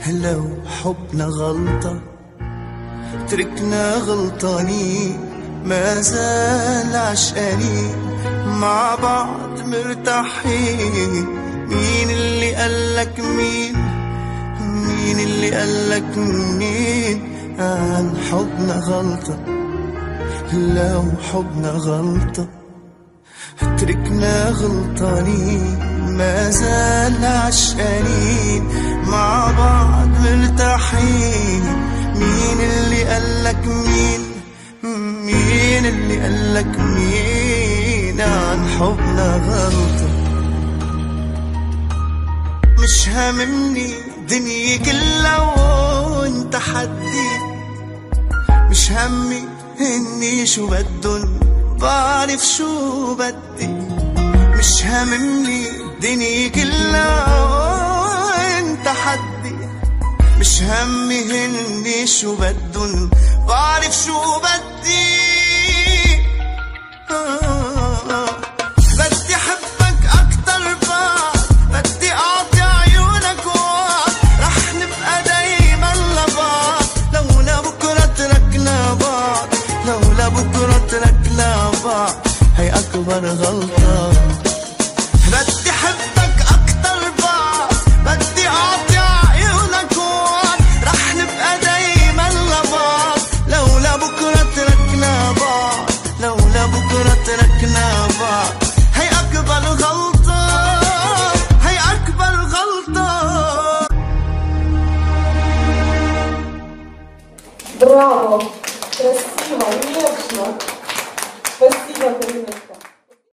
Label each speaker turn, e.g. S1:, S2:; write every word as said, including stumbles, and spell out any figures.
S1: لو حبنا غلطة تركنا غلطانين، ما زال عشقانين مع بعض مرتاحين. مين اللي قالك مين؟ مين اللي قالك مين عن حبنا غلطة؟ لو حبنا غلطة تركنا غلطانين، ما زال عشقانين مع بعض مرتاحين. مين اللي قالك مين؟ مين اللي قالك مين عن حبنا غلطة؟ مش هاممني دنيا كلها وانت حدي، مش همي اني شو بدن بعرف شو بدي. مش هاممني دنيا كلها وانت حدي، مش همي اني شو بدن بعرف شو بدي. بدي حبك اكتر بعد، بدي اعطي عيونك وعد، رح نبقى دايما لبعض لولا بكرة تركنا بعض. لولا بكرة تركنا بعض هي اكبر غلطة. بدي حبك اكتر بعد، بدي اعطي عيونك وعد، رح نبقى دايما لبعض لولا بكرة تركنا بعض. لولا بكرة تركنا بعض هي اكبر غلطة، هي اكبر غلطة.
S2: Браво! Красиво, нежно. Спасибо,